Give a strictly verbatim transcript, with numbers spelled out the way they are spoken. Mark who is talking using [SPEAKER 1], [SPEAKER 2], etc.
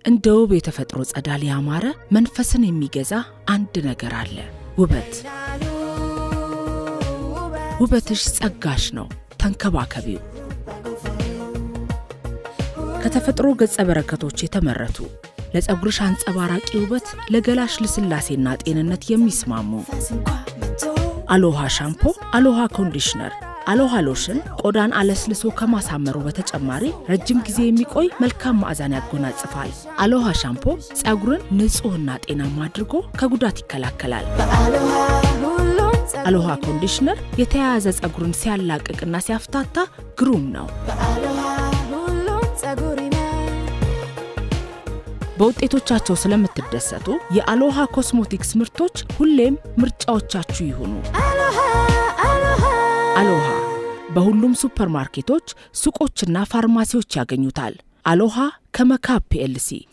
[SPEAKER 1] እንደ ውብ የተፈጥሮ ጸዳል ያማረ መንፈስን የሚገዛ አንድ ነገር አለ ውበት ውበትሽ ጸጋሽ ነው ተንከባከቢው ከተፈጥሮ ገጸ በረከቶች የተመረቱ ለጸጉርሽ አንጸባራቂ ውበት ለገላሽ ለስላሴና ጤንነት የሚስማሙ አሎሃ ሻምፖ አሎሃ ኮንዲሽነር አሎሃ ሎሽን ቆዳን አለስልሶ ከማሳመሩ በተጨማሪ ረጅም ጊዜ የሚቆይ መልካም ማዕዛን ያጎናጽፋል አሎሃ ሻምፖ ጸጉርን ንጹህና ጤናማ አድርጎ ከጉዳት ይከላከላል አሎሃ ኮንዲሽነር የተያያዘ ጸጉርን ሲያላቅቅና ሲያፍታታ ግሩም ነው በውጤቶቻቸው ስለምትደሰቱ የአሎሃ ኮስሞቲክስ ምርቶች ሁሌም ምርጫዎቻችሁ ይሁኑ አሎሃ በሁሉም ሱፐርማርኬቶች ሱቆችና ፋርማሲዎች ያገኙታል አሎሃ ከመካፕ ፒኤልሲ